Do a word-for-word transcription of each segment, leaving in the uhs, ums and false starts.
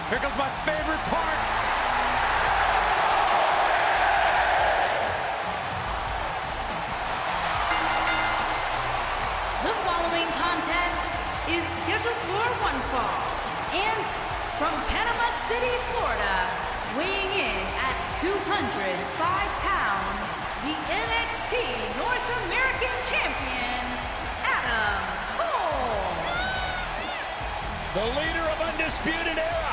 Here comes my favorite part. The following contest is scheduled for one fall. And from Panama City, Florida, weighing in at two hundred five pounds, the N X T North American Champion, Adam Cole. The leader of Undisputed Era.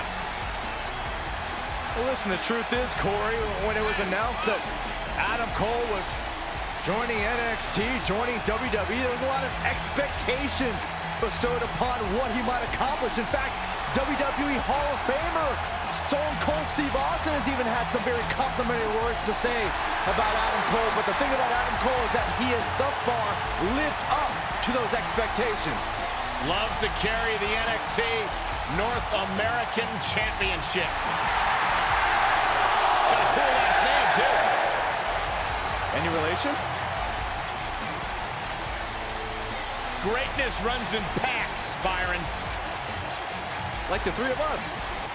Well, listen, the truth is, Corey, when it was announced that Adam Cole was joining N X T, joining W W E, there was a lot of expectation bestowed upon what he might accomplish. In fact, W W E Hall of Famer Stone Cold Steve Austin has even had some very complimentary words to say about Adam Cole. But the thing about Adam Cole is that he has thus far lived up to those expectations. Loves to carry the N X T North American Championship. Got a cool last name, too. Any relation? Greatness runs in packs, Byron. Like the three of us.